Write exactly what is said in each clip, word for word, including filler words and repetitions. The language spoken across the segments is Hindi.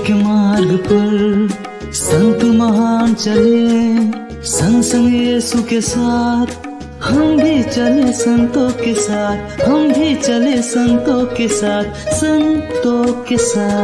के मार्ग पर संत महान चले, संग संग यीशु के साथ हम भी चले संतों के साथ, हम भी चले संतों के साथ, संतों के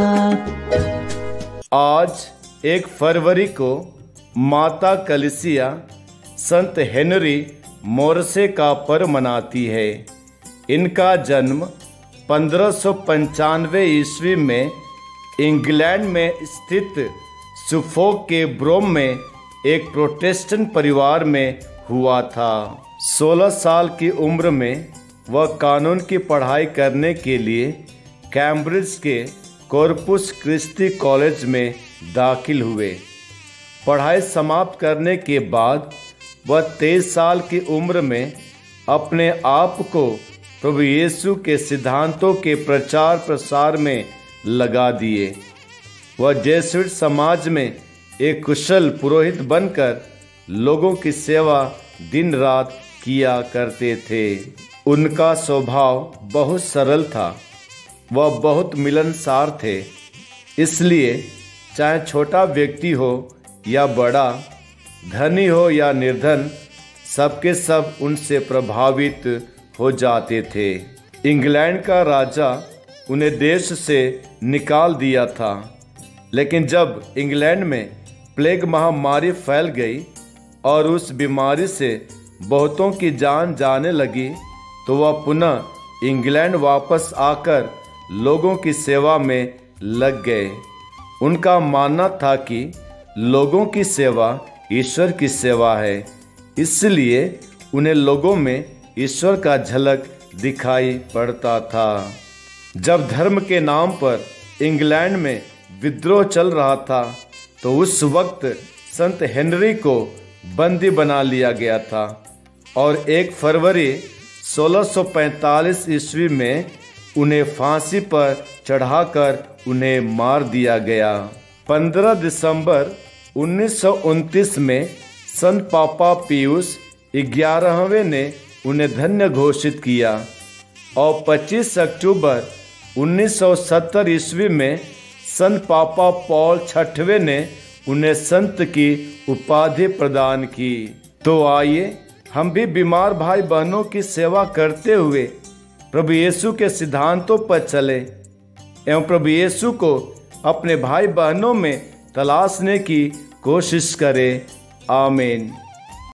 साथ। आज एक फरवरी को माता कलीसिया संत हेनरी मोरसे का पर्व मनाती है। इनका जन्म पंद्रह सौ पंचानवे ईस्वी में इंग्लैंड में स्थित सुफोक के ब्रोम में एक प्रोटेस्टेंट परिवार में हुआ था। सोलह साल की उम्र में वह कानून की पढ़ाई करने के लिए कैम्ब्रिज के कॉर्पुस क्रिस्टी कॉलेज में दाखिल हुए। पढ़ाई समाप्त करने के बाद वह तेईस साल की उम्र में अपने आप को प्रभु यीशु के सिद्धांतों के प्रचार प्रसार में लगा दिए। वह जेसुइट समाज में एक कुशल पुरोहित बनकर लोगों की सेवा दिन रात किया करते थे। उनका स्वभाव बहुत सरल था, वह बहुत मिलनसार थे, इसलिए चाहे छोटा व्यक्ति हो या बड़ा, धनी हो या निर्धन, सबके सब उनसे प्रभावित हो जाते थे। इंग्लैंड का राजा उन्हें देश से निकाल दिया था, लेकिन जब इंग्लैंड में प्लेग महामारी फैल गई और उस बीमारी से बहुतों की जान जाने लगी, तो वह पुनः इंग्लैंड वापस आकर लोगों की सेवा में लग गए। उनका मानना था कि लोगों की सेवा ईश्वर की सेवा है, इसलिए उन्हें लोगों में ईश्वर का झलक दिखाई पड़ता था। जब धर्म के नाम पर इंग्लैंड में विद्रोह चल रहा था, तो उस वक्त संत हेनरी को बंदी बना लिया गया था और एक फरवरी सोलह सौ पैंतालीस ईस्वी में उन्हें फांसी पर चढ़ाकर उन्हें मार दिया गया। पंद्रह दिसंबर उन्नीस सौ उनतीस में संत पापा पियूस ग्यारहवें ने उन्हें धन्य घोषित किया और पच्चीस अक्टूबर उन्नीस सौ सत्तर ईस्वी में संत पापा पॉल छठवें ने उन्हें संत की उपाधि प्रदान की। तो आइए हम भी बीमार भाई बहनों की सेवा करते हुए प्रभु यीशु के सिद्धांतों पर चले एवं प्रभु यीशु को अपने भाई बहनों में तलाशने की कोशिश करें। आमीन।